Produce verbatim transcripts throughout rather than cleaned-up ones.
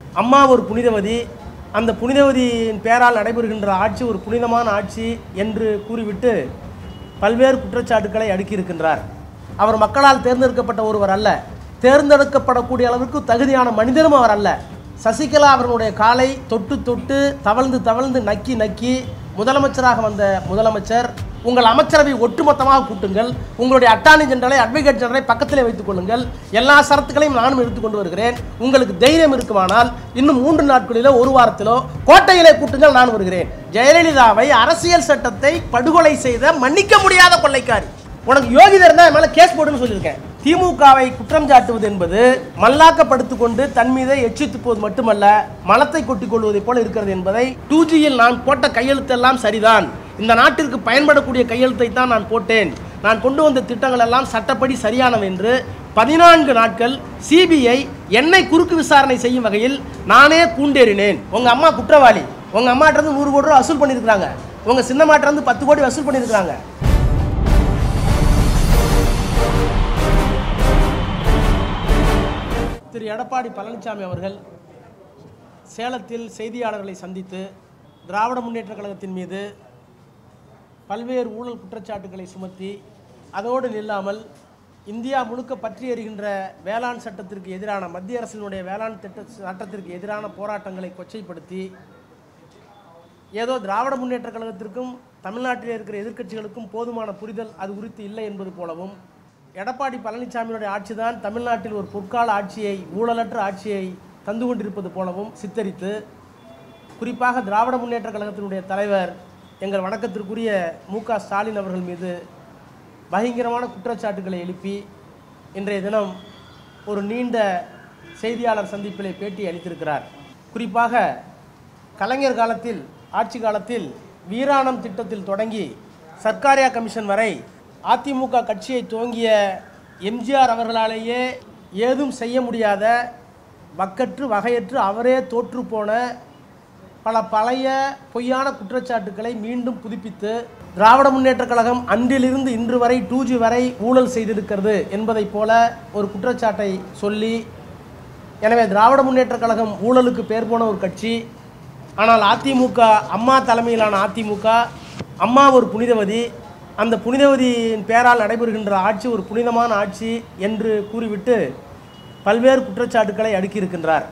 அம்மா ஒரு புனிதவதி, அந்த புனிதவதியின் பெயரால் நடைபெறுகின்ற ஆட்சி ஒரு புனிதமான ஆட்சி என்று கூறிவிட்டு பல்வேறு குற்றச்சாட்டுக்களை அடுக்கியிருக்கின்றார். அவர் மக்களால் தேர்ந்தெடுக்கப்பட்ட ஒருவர் அல்ல, தேர்ந்தெடுக்கப்படக்கூடிய அளவுக்கு தகுதியான மனிதனும் அவர் அல்ல. சசிகலா அவர்களுடைய காலை தொட்டு தொட்டு தவழ்ந்து தவழ்ந்து நக்கி நக்கி முதலமைச்சராக வந்த முதலமைச்சர், உங்கள் அமைச்சரவை ஒட்டுமொத்தமாக கூட்டுங்கள், உங்களுடைய அட்டார்னி ஜெனரலை அட்வொகேட் ஜெனரலை பக்கத்திலே வைத்துக் கொள்ளுங்கள், எல்லா சரத்துக்களையும் நானும் எடுத்துக்கொண்டு வருகிறேன், உங்களுக்கு தைரியம் இருக்குமானால் இன்னும் மூன்று நாட்களிலோ ஒரு வாரத்திலோ கோட்டையிலே கூட்டுங்கள், நான் வருகிறேன். ஜெயலலிதாவை அரசியல் சட்டத்தை படுகொலை செய்த மன்னிக்க முடியாத கொள்ளைக்காரி, உனக்கு யோகிதை இருந்தால் என் மேலே கேஸ் போடுன்னு சொல்லியிருக்கேன். திமுகவை குற்றம் சாட்டுவது என்பது மல்லாக்கப்படுத்திக் கொண்டு தன் மீதை எச்சித்து போவது மட்டுமல்ல, மலத்தை கொட்டிக் கொள்வதை போல இருக்கிறது என்பதை டூ ஜியில் நான் போட்ட கையெழுத்தெல்லாம் சரிதான், இந்த நாட்டிற்கு பயன்படக்கூடிய கையெழுத்தை தான் நான் போட்டேன், நான் கொண்டு வந்த திட்டங்கள் எல்லாம் சட்டப்படி சரியானவை என்று பதினான்கு நாட்கள் சிபிஐ என்னை குறுக்கு விசாரணை செய்யும் வகையில் நானே கூண்டேறினேன். உங்க அம்மா குற்றவாளி, உங்க அம்மாட்ட இருந்து நூறு கோடி ரூபாய் வசூல் பண்ணியிருக்காங்க, உங்க சின்னமாட்ட இருந்து பத்து கோடி வசூல் பண்ணியிருக்காங்க. திரு எடப்பாடி பழனிசாமி அவர்கள் சேலத்தில் செய்தியாளர்களை சந்தித்து திராவிட முன்னேற்ற கழகத்தின் மீது பல்வேறு ஊழல் குற்றச்சாட்டுகளை சுமத்தி அதோடு நில்லாமல் இந்தியா முழுக்க பற்றி எறிகின்ற வேளாண் சட்டத்திற்கு எதிரான மத்திய அரசினுடைய வேளாண் திட்ட சட்டத்திற்கு எதிரான போராட்டங்களை கொச்சைப்படுத்தி ஏதோ திராவிட முன்னேற்ற கழகத்திற்கும் தமிழ்நாட்டில் இருக்கிற எதிர்க்கட்சிகளுக்கும் போதுமான புரிதல் அது குறித்து இல்லை என்பது போலவும், எடப்பாடி பழனிசாமியினுடைய ஆட்சி தான் தமிழ்நாட்டில் ஒரு பொற்கால ஆட்சியை, ஊழலற்ற ஆட்சியை தந்து கொண்டிருப்பது போலவும் சித்தரித்து, குறிப்பாக திராவிட முன்னேற்ற கழகத்தினுடைய தலைவர் எங்கள் வணக்கத்திற்குரிய மு க ஸ்டாலின் அவர்கள் மீது பயங்கரமான குற்றச்சாட்டுகளை எழுப்பி இன்றைய தினம் ஒரு நீண்ட செய்தியாளர் சந்திப்பிலே பேட்டி அளித்திருக்கிறார். குறிப்பாக கலைஞர் காலத்தில், ஆட்சி காலத்தில் வீராணம் திட்டத்தில் தொடங்கி சர்க்காரியா கமிஷன் வரை அதிமுக கட்சியை துவங்கிய எம்ஜிஆர் அவர்களாலேயே ஏதும் செய்ய முடியாத, வக்கற்று வகையற்று அவரே தோற்று போன பல பழைய பொய்யான குற்றச்சாட்டுக்களை மீண்டும் புதுப்பித்து திராவிட முன்னேற்ற கழகம் அன்றிலிருந்து இன்று வரை டூ ஜி வரை ஊழல் செய்திருக்கிறது என்பதை போல ஒரு குற்றச்சாட்டை சொல்லி, எனவே திராவிட முன்னேற்ற கழகம் ஊழலுக்கு பேர் போன ஒரு கட்சி, ஆனால் அதிமுக, அம்மா தலைமையிலான அதிமுக, அம்மா ஒரு புனிதவதி, அந்த புனிதவதியின் பெயரால் நடைபெறுகின்ற ஆட்சி ஒரு புனிதமான ஆட்சி என்று கூறிவிட்டு பல்வேறு குற்றச்சாட்டுக்களை அடுக்கியிருக்கின்றார்.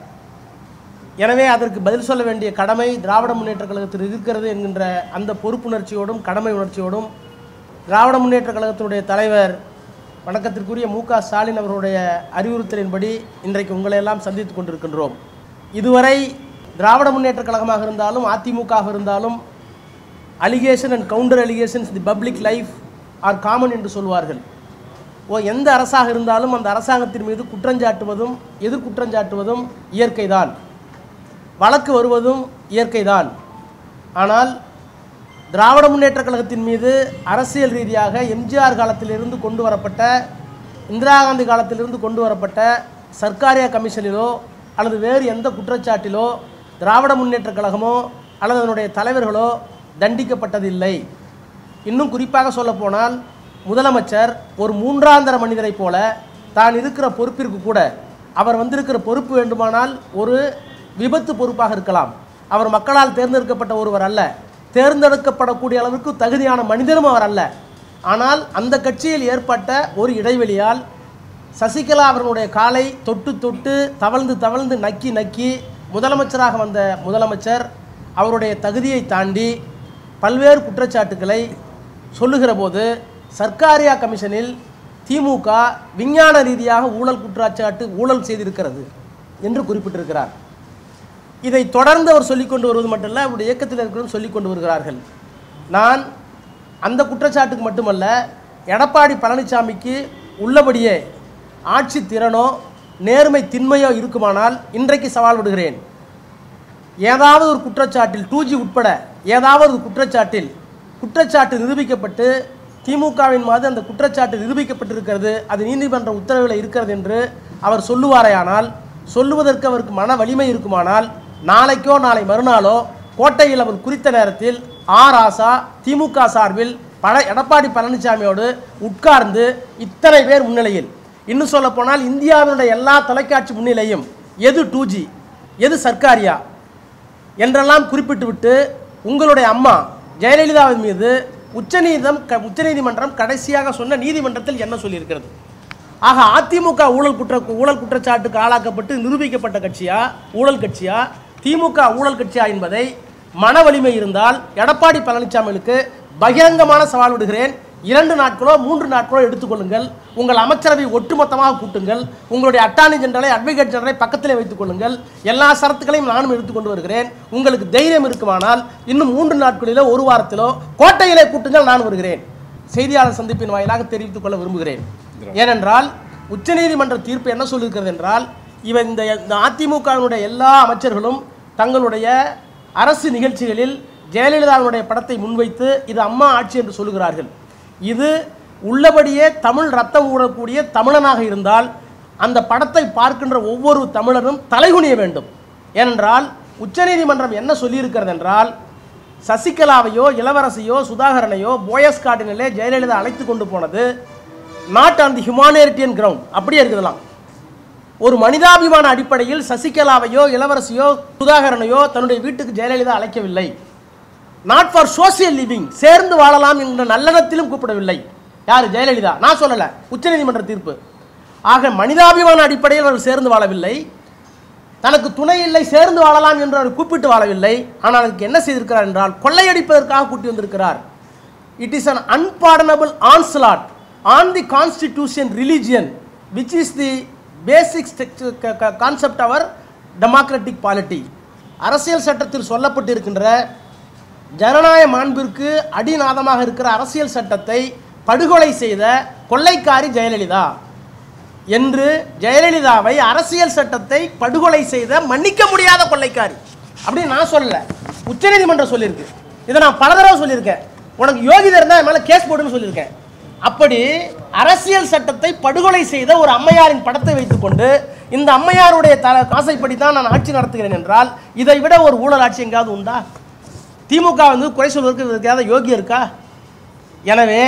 எனவே அதற்கு பதில் சொல்ல வேண்டிய கடமை திராவிட முன்னேற்ற கழகத்தில் இருக்கிறது என்கின்ற அந்த பொறுப்புணர்ச்சியோடும் கடமை உணர்ச்சியோடும் திராவிட முன்னேற்ற கழகத்தினுடைய தலைவர் வணக்கத்திற்குரிய மு க ஸ்டாலின் அவர்களுடைய அறிவுறுத்தலின்படி இன்றைக்கு உங்களையெல்லாம் சந்தித்து கொண்டிருக்கின்றோம். இதுவரை திராவிட முன்னேற்ற கழகமாக இருந்தாலும் அதிமுக இருந்தாலும் allegation and counter allegations the public life are common என்று சொல்வார்கள். ஓ எந்த அரசாக இருந்தாலும் அந்த அரசாங்கத்தின் மீது குற்றஞ்சாட்டுவதும் எதிர் குற்றஞ்சாட்டுவதும் இயற்கைதான், வழக்கு வருவதும் இயற்கைதான். ஆனால் திராவிட முன்னேற்ற கழகத்தின் மீது அரசியல் ரீதியாக எம்ஜிஆர் காலத்திலிருந்து கொண்டு வரப்பட்ட, இந்திரா காந்தி காலத்திலிருந்து கொண்டு வரப்பட்ட சர்க்காரியா கமிஷனிலோ அல்லது வேறு எந்த குற்றச்சாட்டிலோ திராவிட முன்னேற்ற கழகமோ அல்லது அதனுடைய தலைவர்களோ தண்டிக்கப்பட்டதில்லை. இன்னும் குறிப்பாக சொல்லப்போனால் முதலமைச்சர் ஒரு மூன்றாந்தர மனிதரை போல தான் இருக்கிற பொறுப்பிற்கு கூட, அவர் வந்திருக்கிற பொறுப்பு வேண்டுமானால் ஒரு விபத்து பொறுப்பாக இருக்கலாம், அவர் மக்களால் தேர்ந்தெடுக்கப்பட்ட ஒருவர் அல்ல, தேர்ந்தெடுக்கப்படக்கூடிய அளவுக்கு தகுதியான மனிதனும் அவர் அல்ல. ஆனால் அந்த கட்சியில் ஏற்பட்ட ஒரு இடைவெளியால் சசிகலா அவர்களுடைய காலை தொட்டு தொட்டு தவழ்ந்து தவழ்ந்து நக்கி நக்கி முதலமைச்சராக வந்த முதலமைச்சர் அவருடைய தகுதியை தாண்டி பல்வேறு குற்றச்சாட்டுக்களை சொல்லுகிற போது சர்க்காரியா கமிஷனில் திமுக விஞ்ஞான ரீதியாக ஊழல் குற்றச்சாட்டு ஊழல் செய்திருக்கிறது என்று குறிப்பிட்டிருக்கிறார். இதை தொடர்ந்து அவர் சொல்லிக்கொண்டு வருவது மட்டுமல்ல, அவருடைய இயக்கத்தில் இருக்கிறவரும் சொல்லிக்கொண்டு வருகிறார்கள். நான் அந்த குற்றச்சாட்டுக்கு மட்டுமல்ல, எடப்பாடி பழனிசாமிக்கு உள்ளபடியே ஆட்சி திறனோ நேர்மை திண்மையோ இருக்குமானால் இன்றைக்கு சவால் விடுகிறேன். ஏதாவது ஒரு குற்றச்சாட்டில் டூ ஜி உட்பட ஏதாவது ஒரு குற்றச்சாட்டில் குற்றச்சாட்டு நிரூபிக்கப்பட்டு திமுகவின் மீது அந்த குற்றச்சாட்டு நிரூபிக்கப்பட்டிருக்கிறது, அது நீதிமன்ற உத்தரவில் இருக்கிறது என்று அவர் சொல்லுவாரையானால், சொல்லுவதற்கு அவருக்கு மன வலிமை இருக்குமானால் நாளைக்கோ நாளை மறுநாளோ கோட்டையில் அவர் குறித்த நேரத்தில் ஆர் ஆசா திமுக சார்பில் பல எடப்பாடி பழனிசாமியோடு உட்கார்ந்து இத்தனை பேர் முன்னிலையில், இன்னும் சொல்ல போனால் இந்தியாவினுடைய எல்லா தொலைக்காட்சி முன்னிலையும் எது டூ ஜி எது சர்க்காரியா என்றெல்லாம் குறிப்பிட்டுவிட்டு உங்களுடைய அம்மா ஜெயலலிதாவின் மீது உச்சநீதம் உச்சநீதிமன்றம் கடைசியாக சொன்ன நீதிமன்றத்தில் என்ன சொல்லியிருக்கிறது? ஆக அதிமுக ஊழல் குற்ற ஊழல் குற்றச்சாட்டுக்கு ஆளாக்கப்பட்டு நிரூபிக்கப்பட்ட கட்சியா ஊழல் கட்சியா திமுக ஊழல் கட்சியா என்பதை மன வலிமை இருந்தால் எடப்பாடி பழனிசாமிக்கு பகிரங்கமான சவால் விடுகிறேன். இரண்டு நாட்களோ மூன்று நாட்களோ எடுத்துக்கொள்ளுங்கள். உங்கள் அமைச்சரவை ஒட்டுமொத்தமாக கூட்டுங்கள். உங்களுடைய அட்டார்னி ஜெனரலை அட்வொகேட் ஜெனரலை பக்கத்திலே வைத்துக் கொள்ளுங்கள். எல்லா சரத்துக்களையும் நானும் எடுத்துக்கொண்டு வருகிறேன். உங்களுக்கு தைரியம் இருக்குமானால் இன்னும் மூன்று நாட்களிலோ ஒரு வாரத்திலோ கோட்டையிலே கூட்டுங்கள், நான் வருகிறேன். செய்தியாளர் சந்திப்பின் வாயிலாக தெரிவித்துக் கொள்ள விரும்புகிறேன். ஏனென்றால் உச்சநீதிமன்ற தீர்ப்பு என்ன சொல்லியிருக்கிறது என்றால், இவன் இந்த அதிமுகவினுடைய எல்லா அமைச்சர்களும் தங்களுடைய அரசு நிகழ்ச்சிகளில் ஜெயலலிதாவினுடைய படத்தை முன்வைத்து இது அம்மா ஆட்சி என்று சொல்லுகிறார்கள். இது உள்ளபடியே தமிழ் ரத்தம் ஊறக்கூடிய தமிழனாக இருந்தால் அந்த படத்தை பார்க்கின்ற ஒவ்வொரு தமிழரும் தலைகுனிய வேண்டும். ஏனென்றால் உச்சநீதிமன்றம் என்ன சொல்லியிருக்கிறது என்றால், சசிகலாவையோ இளவரசியோ சுதாகரனையோ போயஸ் கார்டினிலே ஜெயலலிதா அழைத்து கொண்டு போனது not on the humanitarian ground, அப்படியே இருக்குதலாம். ஒரு மனிதாபிமான அடிப்படையில் சசிகலாவையோ இளவரசியோ சுதாகரனையோ தன்னுடைய வீட்டுக்கு ஜெயலலிதா அழைக்கவில்லை. நாட் ஃபார் சோசியல் லிவிங், சேர்ந்து வாழலாம் என்ற நல்லெண்ணத்திலும் கூப்பிடவில்லை. யார்? ஜெயலலிதா. நான் சொல்லலை, உச்சநீதிமன்ற தீர்ப்பு. ஆக மனிதாபிமான அடிப்படையில் அவர் சேர்ந்து வாழவில்லை. தனக்கு துணை இல்லை, சேர்ந்து வாழலாம் என்று அவர் கூப்பிட்டு வாழவில்லை. ஆனால் அதுக்கு என்ன செய்திருக்கிறார் என்றால் கொள்ளையடிப்பதற்காக கூட்டி வந்திருக்கிறார். It is an unpardonable onslaught on the constitution religion which is the basic concept of a democratic polity. அரசியல் சட்டத்தில் சொல்லப்பட்டிருக்கின்ற ஜனநாயக மாண்பிற்கு அடிநாதமாக இருக்கிற அரசியல் சட்டத்தை படுகொலை செய்த கொள்ளைக்காரி ஜெயலலிதா என்று ஜெயலலிதாவை அரசியல் சட்டத்தை படுகொலை செய்த மன்னிக்க முடியாத கொள்ளைக்காரி அப்படின்னு நான் சொல்லல, உச்சநீதிமன்றம் சொல்லியிருக்கு. இதை நான் பல தடவை சொல்லியிருக்கேன். உனக்கு யோகிதை இருந்தால் என் மேலே கேஸ் போடுன்னு சொல்லியிருக்கேன். அப்படி அரசியல் சட்டத்தை படுகொலை செய்த ஒரு அம்மையாரின் படத்தை வைத்துக்கொண்டு இந்த அம்மையாருடைய த காசைப்படி தான் நான் ஆட்சி நடத்துகிறேன் என்றால் இதை விட ஒரு ஊழல் ஆட்சி எங்காவது உண்டா? திமுக வந்து குறை சொல்வதற்கு ஏதாவது யோகியம் இருக்கா? எனவே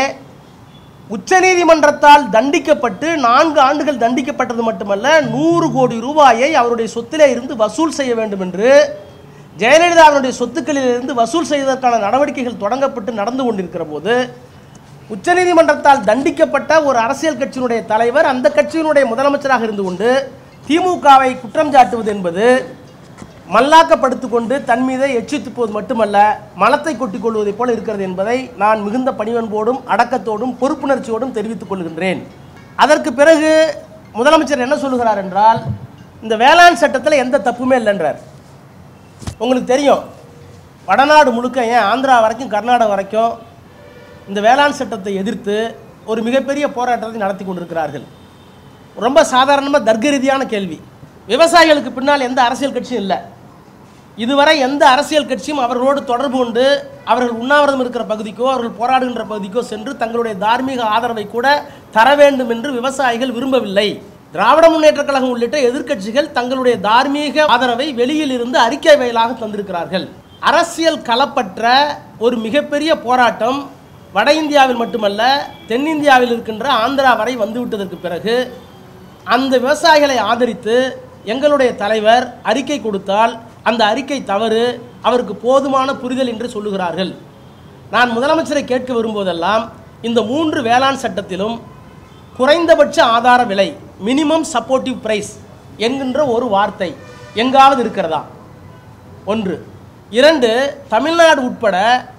உச்சநீதிமன்றத்தால் தண்டிக்கப்பட்டு நான்கு ஆண்டுகள் தண்டிக்கப்பட்டது மட்டுமல்ல, நூறு கோடி ரூபாயை அவருடைய சொத்திலே இருந்து வசூல் செய்ய வேண்டும் என்று ஜெயலலிதாவினுடைய சொத்துக்களில் இருந்து வசூல் செய்வதற்கான நடவடிக்கைகள் தொடங்கப்பட்டு நடந்து கொண்டிருக்கிற போது உச்சநீதிமன்றத்தால் தண்டிக்கப்பட்ட ஒரு அரசியல் கட்சியினுடைய தலைவர் அந்த கட்சியினுடைய முதலமைச்சராக இருந்து கொண்டு திமுகவை குற்றம் சாட்டுவது என்பது மல்லாக்கப்படுத்திக் கொண்டு தன் மீதை எச்சித்து போது மட்டுமல்ல, மலத்தை கொட்டிக் கொள்வதை போல இருக்கிறது என்பதை நான் மிகுந்த பணிவன்போடும் அடக்கத்தோடும் பொறுப்புணர்ச்சியோடும் தெரிவித்துக் கொள்கின்றேன். அதற்கு பிறகு முதலமைச்சர் என்ன சொல்லுகிறார் என்றால், இந்த வேளாண் சட்டத்தில் எந்த தப்புமே இல்லைன்றார். உங்களுக்கு தெரியும், வடநாடு முழுக்க, ஏன் ஆந்திரா வரைக்கும் கர்நாடகா வரைக்கும் இந்த வேளாண் சட்டத்தை எதிர்த்து ஒரு மிகப்பெரிய போராட்டத்தை நடத்தி கொண்டிருக்கிறார்கள். ரொம்ப சாதாரணமாக தர்க்க ரீதியான கேள்வி. விவசாயிகளுக்கு பின்னால் எந்த அரசியல் கட்சியும் இல்லை. இதுவரை எந்த அரசியல் கட்சியும் அவர்களோடு தொடர்பு கொண்டு அவர்கள் உண்ணாவிரதம் இருக்கிற பகுதிக்கோ அவர்கள் போராடுகின்ற பகுதிக்கோ சென்று தங்களுடைய தார்மீக ஆதரவை கூட தர வேண்டும் என்று விவசாயிகள் விரும்பவில்லை. திராவிட முன்னேற்ற கழகம் உள்ளிட்ட எதிர்க்கட்சிகள் தங்களுடைய தார்மீக ஆதரவை வெளியில் இருந்து அறிக்கை வாயிலாக தந்திருக்கிறார்கள். அரசியல் களப்பற்ற ஒரு மிகப்பெரிய போராட்டம் வட இந்தியாவில் மட்டுமல்ல தென்னிந்தியாவில் இருக்கின்ற ஆந்திரா வரை வந்துவிட்டதற்கு பிறகு அந்த விவசாயிகளை ஆதரித்து எங்களுடைய தலைவர் அறிக்கை கொடுத்தால் அந்த அறிக்கை தவறு, அவருக்கு போதுமான புரிதல் என்று சொல்லுகிறார்கள். நான் முதலமைச்சரை கேட்க வரும்போதெல்லாம் இந்த மூன்று வேளாண் சட்டத்திலும் குறைந்தபட்ச ஆதார விலை மினிமம் சப்போர்ட்டிவ் பிரைஸ் என்கின்ற ஒரு வார்த்தை எங்காவது இருக்கிறதா? ஒன்று. இரண்டு, தமிழ்நாடு உட்பட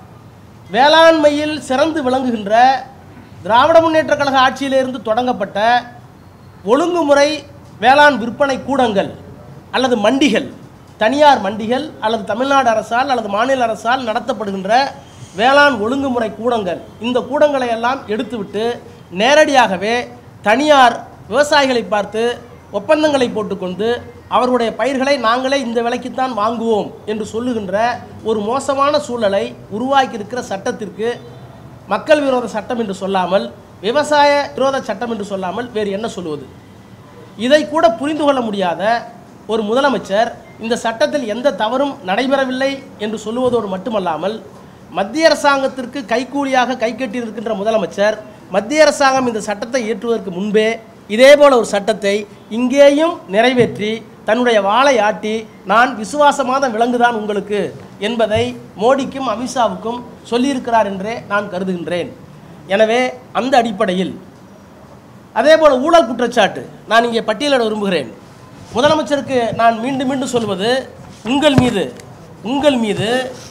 வேளாண்மையில் சிறந்து விளங்குகின்ற திராவிட முன்னேற்ற கழக ஆட்சியிலிருந்து தொடங்கப்பட்ட ஒழுங்குமுறை வேளாண் விற்பனை கூடங்கள் அல்லது மண்டிகள், தனியார் மண்டிகள் அல்லது தமிழ்நாடு அரசால் அல்லது மாநில அரசால் நடத்தப்படுகின்ற வேளாண் ஒழுங்குமுறை கூடங்கள், இந்த கூடங்களை எல்லாம் எடுத்துவிட்டு நேரடியாகவே தனியார் விவசாயிகளை பார்த்து ஒப்பந்தங்களை போட்டுக்கொண்டு அவருடைய பயிர்களை நாங்களே இந்த விலைக்குத்தான் வாங்குவோம் என்று சொல்லுகின்ற ஒரு மோசமான சூழலை உருவாக்கி இருக்கிற சட்டத்திற்கு மக்கள் விரோத சட்டம் என்று சொல்லாமல் விவசாய விரோத சட்டம் என்று சொல்லாமல் வேறு என்ன சொல்லுவது? இதை கூட புரிந்து கொள்ள முடியாத ஒரு முதலமைச்சர் இந்த சட்டத்தில் எந்த தவறும் நடைபெறவில்லை என்று சொல்லுவதோடு மட்டுமல்லாமல் மத்திய அரசாங்கத்திற்கு கைக்கூலியாக கை கட்டியிருக்கின்ற முதலமைச்சர் மத்திய அரசாங்கம் இந்த சட்டத்தை இயற்றுவதற்கு முன்பே இதேபோல ஒரு சட்டத்தை இங்கேயும் நிறைவேற்றி தன்னுடைய வாளை ஆட்டி நான் விசுவாசமான விலங்குதான் உங்களுக்கு என்பதை மோடிக்கும் அமித்ஷாவுக்கும் சொல்லியிருக்கிறார் என்றே நான் கருதுகின்றேன். எனவே அந்த அடிப்படையில் அதே போல் ஊழல் குற்றச்சாட்டு நான் இங்கே பட்டியலிட விரும்புகிறேன். முதலமைச்சருக்கு நான் மீண்டும் மீண்டும் சொல்வது, உங்கள் மீது உங்கள் மீது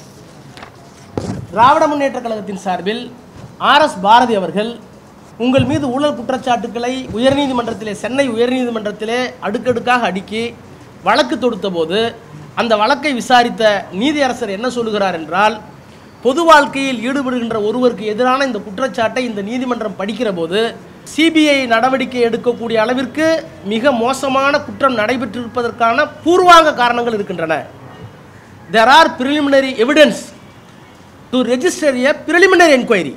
திராவிட முன்னேற்ற கழகத்தின் சார்பில் ஆர் எஸ் பாரதி அவர்கள் உங்கள் மீது ஊழல் குற்றச்சாட்டுக்களை உயர்நீதிமன்றத்திலே சென்னை உயர்நீதிமன்றத்திலே அடுக்கடுக்காக அடுக்கி வழக்கு தொடுத்த போது அந்த வழக்கை விசாரித்த நீதியரசர் என்ன சொல்லுகிறார் என்றால், பொது வாழ்க்கையில் ஈடுபடுகின்ற ஒருவருக்கு எதிரான இந்த குற்றச்சாட்டை இந்த நீதிமன்றம் படிக்கிற போது சிபிஐ நடவடிக்கை எடுக்கக்கூடிய அளவிற்கு மிக மோசமான குற்றம் நடைபெற்றிருப்பதற்கான பூர்வாங்க காரணங்கள் இருக்கின்றன. There are preliminary evidence to register a preliminary inquiry.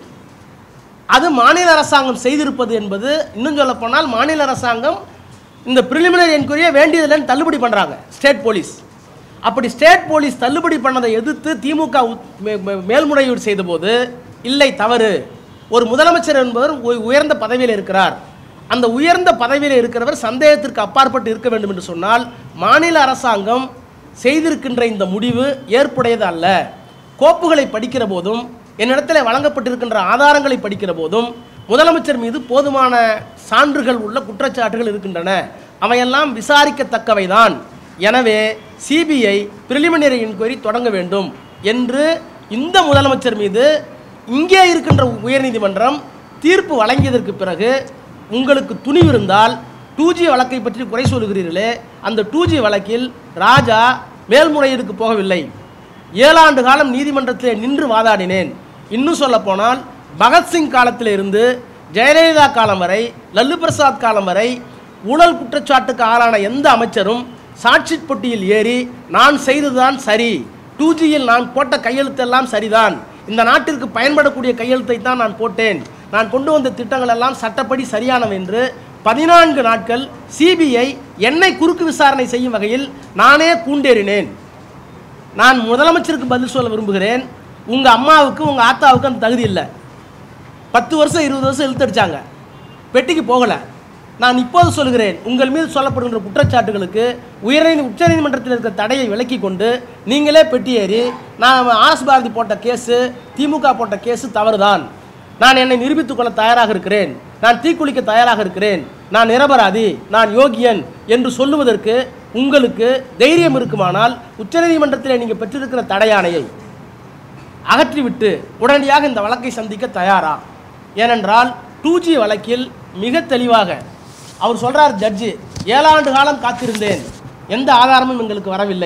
அது மாநில அரசாங்கம் செய்திருப்பது என்பது, இன்னும் சொல்ல போனால் மாநில அரசாங்கம் இந்த பிரிலிமினரி என்கொயரியை வேண்டியதில்லைன்னு தள்ளுபடி பண்ணுறாங்க ஸ்டேட் போலீஸ். அப்படி ஸ்டேட் போலீஸ் தள்ளுபடி பண்ணதை எதிர்த்து திமுக மேல்முறையீடு செய்தபோது, இல்லை தவறு, ஒரு முதலமைச்சர் என்பவர் உயர்ந்த பதவியில் இருக்கிறார், அந்த உயர்ந்த பதவியில் இருக்கிறவர் சந்தேகத்திற்கு அப்பாற்பட்டு இருக்க வேண்டும் என்று சொன்னால் மாநில அரசாங்கம் செய்திருக்கின்ற இந்த முடிவு ஏற்புடையது அல்ல. கோப்புகளை படிக்கிற போதும் என்னிடத்தில் வழங்கப்பட்டிருக்கின்ற ஆதாரங்களை படிக்கிற போதும் முதலமைச்சர் மீது போதுமான சான்றுகள் உள்ள குற்றச்சாட்டுகள் இருக்கின்றன, அவையெல்லாம் விசாரிக்கத்தக்கவைதான். எனவே சிபிஐ பிரிலிமினரி என்கொயரி தொடங்க வேண்டும் என்று இந்த முதலமைச்சர் மீது இங்கே இருக்கின்ற உயர்நீதிமன்றம் தீர்ப்பு வழங்கியதற்கு பிறகு உங்களுக்கு துணிவிருந்தால் டூ ஜி வழக்கை பற்றி குறை சொல்கிறீர்களே, அந்த டூ ஜி வழக்கில் ராஜா மேல்முறையீடுக்கு போகவில்லை. ஏழாண்டு காலம் நீதிமன்றத்தில் நின்று வாதாடினேன். இன்னும் சொல்ல போனால் பகத்சிங் காலத்தில் இருந்து ஜெயலலிதா காலம் வரை, லல்லு பிரசாத் காலம் வரை ஊழல் குற்றச்சாட்டுக்கு ஆளான எந்த அமைச்சரும் சாட்சி பொட்டியில் ஏறி நான் செய்ததுதான் சரி, டூ ஜியில் நான் போட்ட கையெழுத்தெல்லாம் சரிதான், இந்த நாட்டிற்கு பயன்படக்கூடிய கையெழுத்தை தான் நான் போட்டேன், நான் கொண்டு வந்த திட்டங்கள் எல்லாம் சட்டப்படி சரியானவை என்று பதினான்கு நாட்கள் சிபிஐ என்னை குறுக்கு விசாரணை செய்யும் வகையில் நானே கூண்டேறினேன். நான் முதலமைச்சருக்கு பதில் சொல்ல விரும்புகிறேன், உங்கள் அம்மாவுக்கு உங்கள் ஆத்தாவுக்கு அந்த தகுதி இல்லை. பத்து வருஷம் இருபது வருஷம் இழுத்தடிச்சாங்க, பெட்டிக்கு போகலை. நான் இப்போது சொல்கிறேன், உங்கள் மீது சொல்லப்படுகின்ற குற்றச்சாட்டுகளுக்கு உயர்நீதி உச்சநீதிமன்றத்தில் இருக்கிற தடையை விலக்கி கொண்டு நீங்களே பெட்டியேறி நான் ஆர் எஸ் பாரதி போட்ட கேஸு, திமுக போட்ட கேஸு தவறுதான், நான் என்னை நிரூபித்துக் கொள்ள தயாராக இருக்கிறேன், நான் தீக்குளிக்க தயாராக இருக்கிறேன், நான் நிரபராதி, நான் யோகியன் என்று சொல்லுவதற்கு உங்களுக்கு தைரியம் இருக்குமானால் உச்சநீதிமன்றத்தில் நீங்கள் பெற்றிருக்கிற தடையாணையை அகற்றிவிட்டு உடனடியாக இந்த வழக்கை சந்திக்க தயாரா? ஏனென்றால் டூ ஜி வழக்கில் மிக தெளிவாக அவர் சொல்கிறார், ஜட்ஜி ஏழாண்டு காலம் காத்திருந்தேன், எந்த ஆதாரமும் எங்களுக்கு வரவில்லை,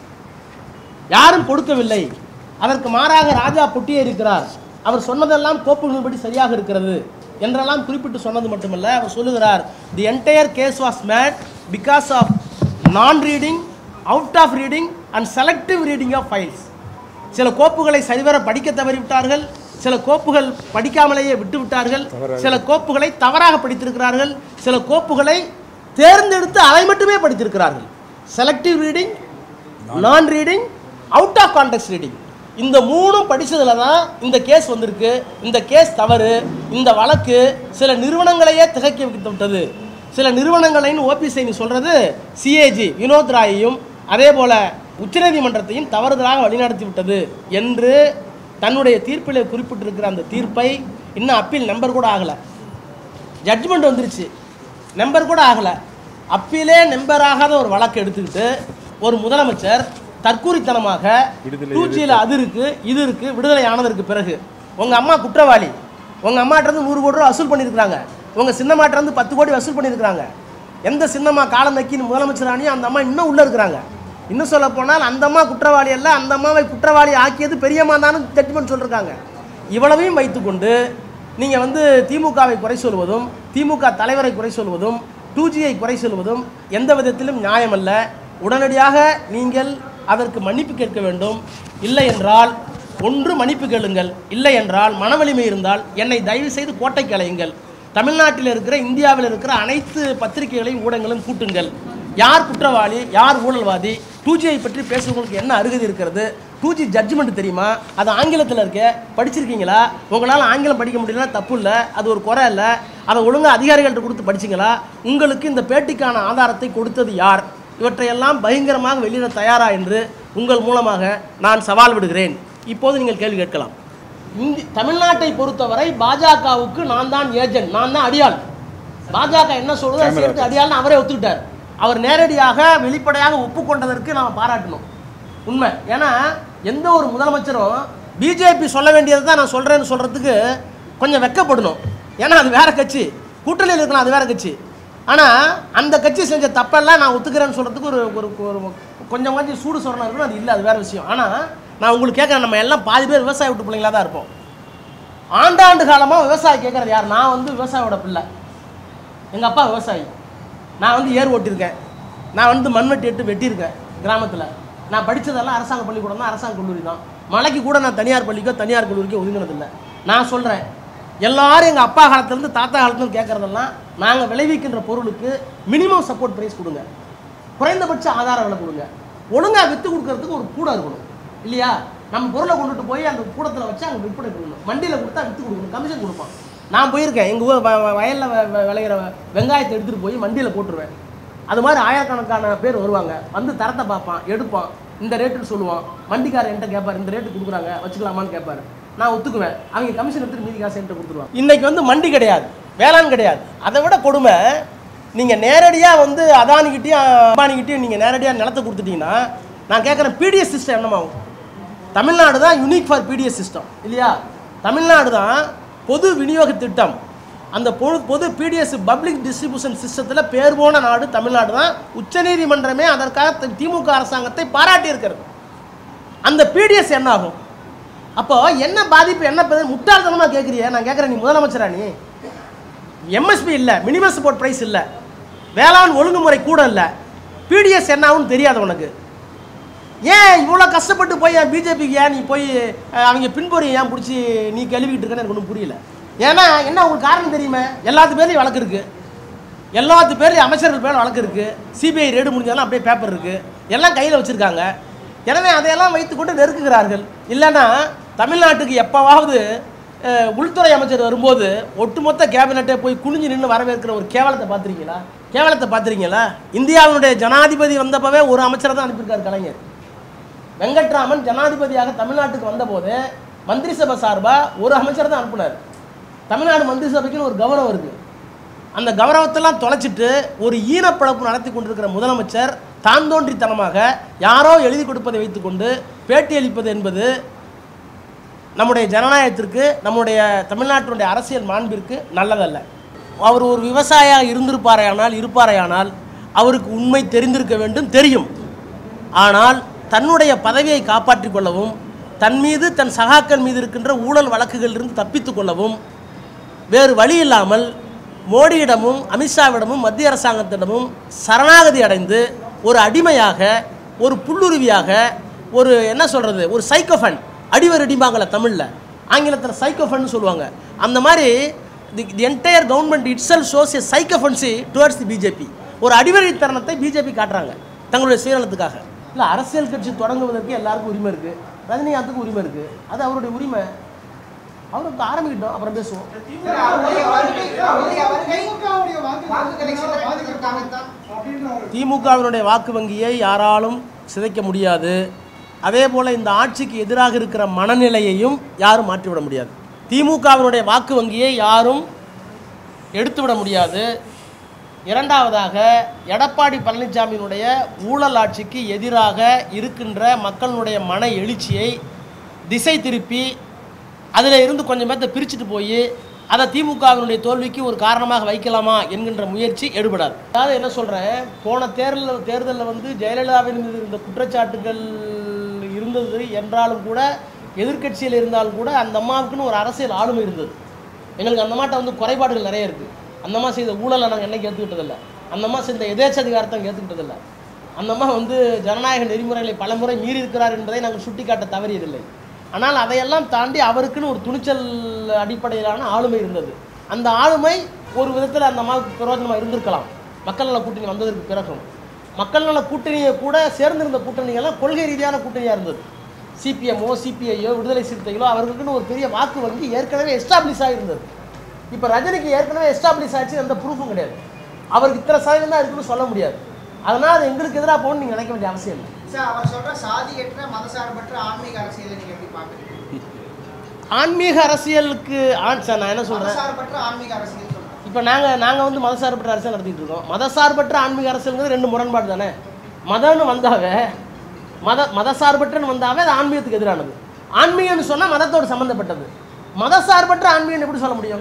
யாரும் கொடுக்கவில்லை, அதற்கு மாறாக ராஜா பொட்டியேறிக்கிறார், அவர் சொன்னதெல்லாம் கோப்புகளின்படி சரியாக இருக்கிறது என்றெல்லாம் குறிப்பிட்டு சொன்னது மட்டுமல்ல, அவர் சொல்லுகிறார், the entire case was made because of non reading, out of reading and selective reading of files. சில கோப்புகளை சரிவர படிக்க தவறிவிட்டார்கள், சில கோப்புகள் படிக்காமலேயே விட்டு விட்டார்கள், சில கோப்புகளை தவறாக படித்திருக்கிறார்கள், சில கோப்புகளை தேர்ந்தெடுத்து அதை மட்டுமே படித்திருக்கிறார்கள். Selective reading, non reading, out of context reading, இந்த மூணும் படித்ததில் தான் இந்த கேஸ் வந்திருக்கு. இந்த கேஸ் தவறு. இந்த வழக்கு சில நிறுவனங்களையே திகைக்க வைத்து விட்டது. சில நிறுவனங்களைன்னு ஓபி சைனி சொல்கிறது சிஏஜி வினோத் ராயையும் அதே போல் உச்சநீதிமன்றத்தையும் தவறுதலாக வழிநடத்தி விட்டது என்று தன்னுடைய தீர்ப்பில் குறிப்பிட்டிருக்கிற அந்த தீர்ப்பை இன்னும் அப்பீல் நம்பர் கூட ஆகலை. ஜட்ஜ்மெண்ட் வந்துருச்சு, நம்பர் கூட ஆகலை. அப்பீலே நம்பர் ஆகாத ஒரு வழக்கு எடுத்துக்கிட்டு ஒரு முதலமைச்சர் தற்கூரித்தனமாக டூ ஜியில் அது இருக்குது இது இருக்குது விடுதலை ஆனதற்கு பிறகு உங்கள் அம்மா குற்றவாளி, உங்கள் அம்மாட்டிருந்து நூறு கோடி ரூபா வசூல் பண்ணியிருக்கிறாங்க, உங்கள் சின்னம்மாட்டிருந்து பத்து கோடி வசூல் பண்ணியிருக்கிறாங்க, எந்த சின்னம்மா காலம் நக்கின்னு முதலமைச்சர் ஆனியும் அந்த அம்மா இன்னும் உள்ளே இருக்கிறாங்க. இன்னும் சொல்ல போனால் அந்த அம்மா குற்றவாளி அல்ல, அந்த அம்மாவை குற்றவாளி ஆக்கியது பெரியம்மா தானு ஜட்ஜ்மெண்ட் சொல்லியிருக்காங்க. இவ்வளவையும் வைத்துக்கொண்டு நீங்கள் வந்து திமுகவை குறை சொல்வதும் திமுக தலைவரை குறை சொல்வதும் டூ ஜியை குறை சொல்வதும் எந்த விதத்திலும் நியாயமல்ல. உடனடியாக நீங்கள் அதற்கு மன்னிப்பு கேட்க வேண்டும். இல்லை என்றால் ஒன்று மன்னிப்பு கேளுங்கள், இல்லை என்றால் மனவலிமை இருந்தால் என்னை தயவு செய்து கோட்டைக்கு அலையுங்கள். தமிழ்நாட்டில் இருக்கிற இந்தியாவில் இருக்கிற அனைத்து பத்திரிகைகளையும் ஊடகங்களும் கூட்டுங்கள். யார் குற்றவாளி, யார் ஊழல்வாதி, டூ ஜியை பற்றி பேசுவங்களுக்கு என்ன அருகதை இருக்கிறது, டூ ஜி ஜட்ஜ்மெண்ட் தெரியுமா, அது ஆங்கிலத்தில் இருக்க, படிச்சிருக்கீங்களா, உங்களால் ஆங்கிலம் படிக்க முடியலன்னா தப்பு இல்லை, அது ஒரு குறை இல்லை, அதை ஒழுங்காக அதிகாரிகள்கிட்ட கொடுத்து படிச்சிங்களா, உங்களுக்கு இந்த பேட்டிக்கான ஆதாரத்தை கொடுத்தது யார், இவற்றையெல்லாம் பயங்கரமாக வெளியிட தயாரா என்று உங்கள் மூலமாக நான் சவால் விடுகிறேன். இப்போது நீங்கள் கேள்வி கேட்கலாம். இந்தி தமிழ்நாட்டை பொறுத்தவரை பாஜகவுக்கு நான் தான் ஏஜென்ட், நான் தான் அடியாள். பாஜக என்ன சொல்றது சேர்த்து அடியாள்னு அவரே ஒத்துக்கிட்டார். அவர் நேரடியாக வெளிப்படையாக ஒப்புக்கொண்டதற்கு நாம் பாராட்டணும். உண்மை. ஏன்னா எந்த ஒரு முதலமைச்சரும் பிஜேபி சொல்ல வேண்டியது தான் நான் சொல்கிறேன்னு சொல்கிறதுக்கு கொஞ்சம் வெக்கப்படணும். ஏன்னா அது வேறு கட்சி, கூட்டணியில் இருக்கலாம், அது வேறு கட்சி. ஆனால் அந்த கட்சி செஞ்ச தப்பெல்லாம் நான் ஒத்துக்கிறேன்னு சொல்கிறதுக்கு ஒரு ஒரு கொஞ்சம் கொஞ்சம் சூடு சொரணம் இருக்கணும். அது இல்லை, அது வேறு விஷயம். ஆனால் நான் உங்களுக்கு கேட்குறேன், நம்ம எல்லாம் பாதி பேர் விவசாய விட்டு பிள்ளைங்களாக தான் இருப்போம். ஆண்டாண்டு காலமாக விவசாயம் கேட்குறது யார்? நான் வந்து விவசாயியோட பிள்ளை, எங்கள் அப்பா விவசாயி. நான் வந்து ஏர் ஓட்டியிருக்கேன், நான் வந்து மண்வெட்டி எட்டு வெட்டியிருக்கேன் கிராமத்தில். நான் படித்ததெல்லாம் அரசாங்க பள்ளிக்கூடம் தான், அரசாங்க கல்லூரி தான். மலைக்கு கூட நான் தனியார் பள்ளிக்கோ தனியார் கல்லூரிக்கோ ஒதுங்கினதில்லை. நான் சொல்கிறேன், எல்லாரும் எங்கள் அப்பா காலத்துலேருந்து தாத்தா காலத்துலேருந்து கேட்குறதெல்லாம் நாங்கள் விளைவிக்கின்ற பொருளுக்கு மினிமம் சப்போர்ட் ப்ரைஸ் கொடுங்க, குறைந்தபட்ச ஆதார விலை கொடுங்க, ஒழுங்காக விற்று கொடுக்கறதுக்கு ஒரு கூடம் இருக்கணும் இல்லையா? நம்ம பொருளை கொண்டுட்டு போய் அந்த கூடத்தில் வச்சு அங்கே விற்பனை பண்ணணும், மண்டியில் கொடுத்தா விற்று கொடுக்கணும், கமிஷன் கொடுப்பான். நான் போயிருக்கேன், எங்கள் ஊர் வயலில் விளையிற வெங்காயத்தை எடுத்துகிட்டு போய் மண்டியில் போட்டுருவேன். அது மாதிரி ஆயிரக்கணக்கான பேர் வருவாங்க, வந்து தரத்தை பார்ப்பான், எடுப்பான், இந்த ரேட்டுன்னு சொல்லுவான். வண்டிக்காரர் என்கிட்ட கேட்பார், இந்த ரேட்டு கொடுக்குறாங்க வச்சுக்கலாமான்னு கேட்பார். நான் ஒத்துக்குவேன். அவங்க கமிஷன் எடுத்துட்டு மீதி காசு என்கிட்ட கொடுத்துருவாங்க. இன்றைக்கி வந்து மண்டி கிடையாது, வேளாண் கிடையாது. அதை விட கொடுமை, நீங்கள் நேரடியாக வந்து அதானிக்கிட்டையும் அம்பானிக்கிட்டையும் நீங்கள் நேரடியாக நிலத்தை கொடுத்துட்டீங்கன்னா, நான் கேட்குறேன், பிடிஎஸ் சிஸ்டம் என்னமாகும்? தமிழ்நாடு தான் யூனிக் ஃபார் பிடிஎஸ் சிஸ்டம் இல்லையா? தமிழ்நாடு தான் பொது விநியோக திட்டம். அந்த பொது பொது பிடிஎஸ் பப்ளிக் டிஸ்ட்ரிபியூஷன் சிஸ்டத்தில் பேர் போன நாடு தமிழ்நாடு தான். உச்சநீதிமன்றமே அதற்காக திமுக அரசாங்கத்தை பாராட்டி இருக்கிறது. அந்த பிடிஎஸ் என்ன ஆகும்? அப்போ என்ன பாதிப்பு, என்ன முட்டாள்தனமாக கேட்குறிய? நான் கேட்குறேன், நீ முதலமைச்சரா? நீ எம்எஸ்பி இல்லை, மினிமம் சப்போர்ட் ப்ரைஸ் இல்லை, வேளாண் ஒழுங்குமுறை கூட இல்லை, பிடிஎஸ் என்ன ஆகும்னு தெரியாது உனக்கு? ஏன் இவ்வளோ கஷ்டப்பட்டு போய் பிஜேபிக்கு ஏன் நீ போய் அவங்க பின்பொறி ஏன் பிடிச்சி நீ கழுவிக்கிட்டு இருக்கன்னு எனக்கு ஒன்றும் புரியல. ஏன்னா என்ன உங்களுக்கு காரணம் தெரியுமா? எல்லாத்து பேர்லையும் வழக்கு இருக்குது, எல்லாத்து பேர்லையும் அமைச்சர்கள் பேர் வழக்கு இருக்குது, சிபிஐ ரேடு முடிஞ்சாலும் அப்படியே பேப்பர் இருக்குது, எல்லாம் கையில் வச்சுருக்காங்க. எனவே அதையெல்லாம் வைத்துக்கொண்டு நெருக்குகிறார்கள். இல்லைன்னா தமிழ்நாட்டுக்கு எப்போவாவது உள்துறை அமைச்சர் வரும்போது ஒட்டுமொத்த கேபினட்டே போய் குனிஞ்சு நின்று வரவேற்கிற ஒரு கேவலத்தை பார்த்துருக்கீங்களா? கேவலத்தை பார்த்துருக்கீங்களா? இந்தியாவினுடைய ஜனாதிபதி வந்தப்பவே ஒரு அமைச்சரை தான் அனுப்பியிருக்கார் கலைஞர். வெங்கட்ராமன் ஜனாதிபதியாக தமிழ்நாட்டுக்கு வந்தபோது மந்திரி சபை சார்பாக ஒரு அமைச்சர் தான் அனுப்புனார். தமிழ்நாடு மந்திரி சபைக்குன்னு ஒரு கௌரவம் இருக்குது. அந்த கௌரவத்தெல்லாம் தொலைச்சிட்டு ஒரு ஈனப்பழப்பு நடத்தி கொண்டிருக்கிற முதலமைச்சர் தான் தோன்றித்தனமாக யாரோ எழுதி கொடுப்பதை வைத்துக்கொண்டு பேட்டியளிப்பது என்பது நம்முடைய ஜனநாயகத்திற்கு, நம்முடைய தமிழ்நாட்டினுடைய அரசியல் மாண்பிற்கு நல்லதல்ல. அவர் ஒரு விவசாயியாக இருந்திருப்பாரையானால் இருப்பாரையானால் அவருக்கு உண்மை தெரிந்திருக்க வேண்டும், தெரியும். ஆனால் தன்னுடைய பதவியை காப்பாற்றிக் கொள்ளவும், தன் மீது தன் சகாக்கள் மீது இருக்கின்ற ஊழல் வழக்குகளிலிருந்து தப்பித்து கொள்ளவும் வேறு வழி இல்லாமல் மோடியிடமும் அமித்ஷாவிடமும் மத்திய அரசாங்கத்திடமும் சரணாகதி அடைந்து ஒரு அடிமையாக, ஒரு புல்லுருவியாக, ஒரு என்ன சொல்கிறது, ஒரு சைக்கோஃபன், அடிவர் அடிப்பாங்கள தமிழில், ஆங்கிலத்தில் சைக்கோஃபன் சொல்லுவாங்க. அந்த மாதிரி the the entire government itself shows a sycophancy towards the BJP. ஒரு அடிவழித்தனத்தை பிஜேபி காட்டுறாங்க தங்களுடைய சுயநலத்துக்காக. இல்லை, அரசியல் கட்சி தொடங்குவதற்கு எல்லாருக்கும் உரிமை இருக்குது, ரஜினிகாந்துக்கு உரிமை இருக்குது, அது அவருடைய உரிமை. அவருக்கு ஆரம்பிக்கிட்டோம், அப்புறம் பேசுவோம். திமுகவினுடைய வாக்கு வங்கியை யாராலும் சிதைக்க முடியாது. அதே போல் இந்த ஆட்சிக்கு எதிராக இருக்கிற மனநிலையையும் யாரும் மாற்றிவிட முடியாது. திமுகவினுடைய வாக்கு வங்கியை யாரும் எடுத்துவிட முடியாது. இரண்டாவதாக, எடப்பாடி பழனிசாமியினுடைய ஊழல் ஆட்சிக்கு எதிராக இருக்கின்ற மக்களுடைய மன எழுச்சியை திசை திருப்பி அதில் இருந்து கொஞ்சம் பேர்த்த பிரிச்சுட்டு போய் அதை திமுகவினுடைய தோல்விக்கு ஒரு காரணமாக வைக்கலாமா என்கின்ற முயற்சி எடுபடாது. அதாவது என்ன சொல்கிறேன், போன தேர்தலில் தேர்தலில் வந்து ஜெயலலிதாவின் மீது இருந்த குற்றச்சாட்டுகள் இருந்தது என்றாலும் கூட, எதிர்கட்சியில் இருந்தாலும் கூட அந்த அம்மாவுக்குன்னு ஒரு அரசியல் ஆளுமை இருந்தது. எங்களுக்கு அந்த அம்மாட்ட வந்து குறைபாடுகள் நிறைய இருக்குது. அந்த அம்மா செய்த ஊழலை நாங்கள் என்னைக்கு ஏற்றுக்கிட்டதில்லை, அந்த அம்மா செய்த எதேச்சதிகாரத்தை ஏற்றுக்கிட்டதில்லை. அந்த அம்மா வந்து ஜனநாயக நெறிமுறைகளை பலமுறை மீறி இருக்கிறார் என்பதை நாங்கள் சுட்டிக்காட்ட தவறியதில்லை. ஆனால் அதையெல்லாம் தாண்டி அவருக்குன்னு ஒரு துணிச்சல் அடிப்படையிலான ஆளுமை இருந்தது. அந்த ஆளுமை ஒரு விதத்தில் அந்த அம்மாவுக்கு பிரயோஜனமாக இருந்திருக்கலாம். மக்கள் நல கூட்டணி வந்ததற்கு பிறகும் மக்கள் நல கூட்டணியை கூட சேர்ந்திருந்த கூட்டணிகள்லாம் கொள்கை ரீதியான கூட்டணியாக இருந்தது. சிபிஎம்மோ சிபிஐயோ விடுதலை சிறுத்தைகளோ அவர்களுக்குன்னு ஒரு பெரிய வாக்கு வங்கி ஏற்கனவே எஸ்டாப்ளிஷ் ஆகிருந்தது. இப்போ ரஜினிக்கு ஏற்கனவே எஸ்டாப்ளிஷ் ஆச்சு, எந்த ப்ரூஃபும் கிடையாது. அவருக்கு இத்தனை சதவீதம் தான் இருக்குன்னு சொல்ல முடியாது. அதனால் அது எங்களுக்கு எதிராக போகணும்னு நீங்கள் நினைக்க வேண்டிய அவசியம் இல்லை. சார் அவர் சொல்கிற சாதியற்ற மதசார்பற்ற ஆன்மீக அரசியலை நீங்கள் எப்படி பார்க்குறீங்க? ஆன்மீக அரசியலுக்கு ஆன் சார் நான் என்ன சொல்கிறேன், மதசார்பற்ற ஆன்மீக அரசியல் சொல்கிறேன். இப்போ நாங்கள் நாங்கள் வந்து மதசார்பற்ற அரசியல் நடத்திட்டு இருக்கோம். மதசார்பற்ற ஆன்மீக அரசியலுங்கிறது ரெண்டு முரண்பாடு தானே. மதம்னு வந்தாவே மத மதசார்பற்றன்னு வந்தாவே அது ஆன்மீகத்துக்கு எதிரானது. ஆன்மீகம்னு சொன்னால் மதத்தோடு சம்மந்தப்பட்டது. மதசார்பற்ற ஆன்மீகம் எப்படி சொல்ல முடியும்?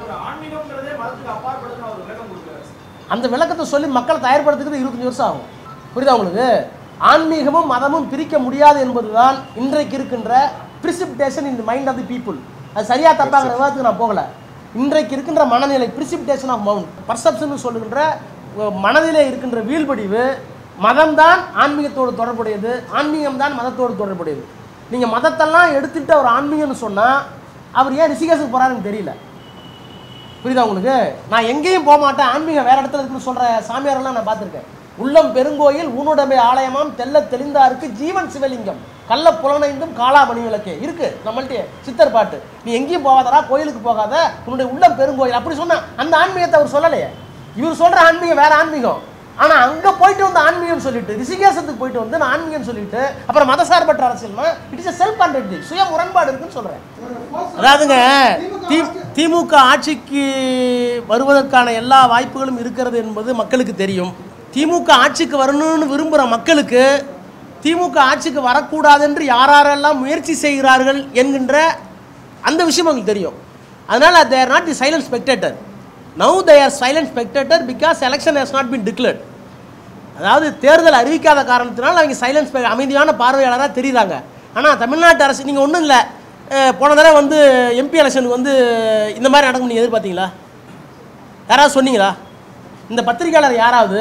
அந்த விளக்கத்தை சொல்லி மக்களை தயார்படுத்துறது இருபத்தஞ்சு வருஷம் ஆகும். புரியுதா உங்களுக்கு? ஆன்மீகமும் மதமும் பிரிக்க முடியாது என்பதுதான் இன்றைக்கு இருக்கின்ற precipitation in the mind of the people. அது சரியா தப்பாங்கிற விவாதத்துக்கு நான் போகல. இன்றைக்கு இருக்கின்ற மனநிலை பிரிசிபிடேஷன் ஆஃப் மவுண்ட் பர்செப்ஷன் சொல்லுகின்ற மனதிலே இருக்கின்ற வீழ்படிவு மதம்தான் ஆன்மீகத்தோடு தொடர்புடையது, ஆன்மீகம் தான் மதத்தோடு தொடர்புடையது. நீங்கள் மதத்தெல்லாம் எடுத்துட்டு அவர் ஆன்மீகம்னு சொன்னால் அவர் ஏன் ரிஷிகேஷுக்கு போகிறாருன்னு தெரியல. புரியுதா உங்களுக்கு? நான் எங்கேயும் போக மாட்டேன், ஆன்மீகம் வேறு இடத்துல இருக்குன்னு சொல்கிற சாமியாரெல்லாம் நான் பார்த்துருக்கேன். உள்ளம் பெருங்கோயில் ஊனுடமை ஆலயமாம் தெல்ல தெளிந்தாருக்கு ஜீவன் சிவலிங்கம் கள்ள புலனைந்தும் காலா மணி விளக்கே இருக்கு நம்மள்ட்டே சித்தர் பாட்டு. நீ எங்கேயும் போகாதரா, கோயிலுக்கு போகாத, உன்னுடைய உள்ளம் பெருங்கோயில் அப்படி சொன்னா அந்த ஆன்மீகத்தை அவர் சொல்லலையே. இவர் சொல்ற ஆன்மீகம் வேற ஆன்மீகம். ஆனால் அங்கே போயிட்டு வந்து ஆன்மீகம் சொல்லிட்டு ரிஷிகேசத்துக்கு போயிட்டு வந்து நான் ஆன்மீகம் சொல்லிட்டு அப்புறம் மதசார்பற்ற அரசியல்னா இட் இஸ் செல்ஃப் கான்ட்ராடிக்டரி, சுய முரண்பாடு இருக்குன்னு சொல்கிறேன். அதாவதுங்க தி திமுக ஆட்சிக்கு வருவதற்கான எல்லா வாய்ப்புகளும் இருக்கிறது என்பது மக்களுக்கு தெரியும். திமுக ஆட்சிக்கு வரணும்னு விரும்புகிற மக்களுக்கு திமுக ஆட்சிக்கு வரக்கூடாது என்று யாரெல்லாம் முயற்சி செய்கிறார்கள் என்கின்ற அந்த விஷயம் அவங்களுக்கு தெரியும். அதனால் they are not the silent spectator. Now they are silent spectator because election has not been declared. அதாவது தேர்தல் அறிவிக்காத காரணத்தினால் அவங்க சைலன்ஸ் அமைதியான பார்வையாளராக தெரியுறாங்க. ஆனால் தமிழ்நாட்டு அரசு நீங்கள் ஒன்றும் இல்லை, போன தடவை வந்து எம்பி எலெக்ஷனுக்கு வந்து இந்த மாதிரி நடக்கும் நீங்கள் எதிர்பார்த்தீங்களா? யாராவது சொன்னீங்களா? இந்த பத்திரிகையாளர் யாராவது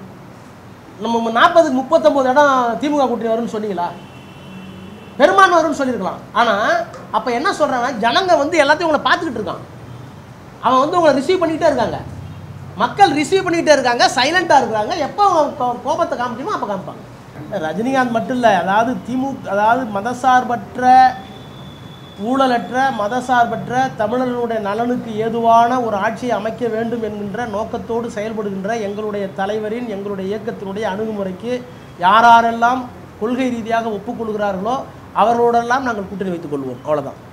நம்ம நாற்பதுக்கு முப்பத்தொம்போது இடம் திமுக கூட்டணி வரும்னு சொன்னீங்களா? பெரும்பான்மை வரும்னு சொல்லியிருக்கலாம். ஆனால் அப்போ என்ன சொல்கிறாங்கன்னா ஜனங்க வந்து எல்லாத்தையும் உங்களை பார்த்துக்கிட்டு இருக்கான், அவன் வந்து உங்களை ரிசீவ் பண்ணிக்கிட்டே இருக்காங்க, மக்கள் ரிசீவ் பண்ணிக்கிட்டே இருக்காங்க, சைலண்ட்டாக இருக்கிறாங்க. எப்போ கோபத்தை காமிக்கணுமோ அப்போ காமிப்பாங்க. ரஜினிகாந்த் மட்டும் இல்லை, அதாவது திமுக அதாவது மதசார்பற்ற ஊழலற்ற மதசார்பற்ற தமிழர்களுடைய நலனுக்கு ஏதுவான ஒரு ஆட்சியை அமைக்க வேண்டும் என்கின்ற நோக்கத்தோடு செயல்படுகின்ற எங்களுடைய தலைவரின் எங்களுடைய இயக்கத்தினுடைய அணுகுமுறைக்கு யாரெல்லாம் கொள்கை ரீதியாக ஒப்புக்கொள்கிறார்களோ அவர்களோடெல்லாம் நாங்கள் கூட்டணி வைத்துக் கொள்வோம். அவ்வளோதான்.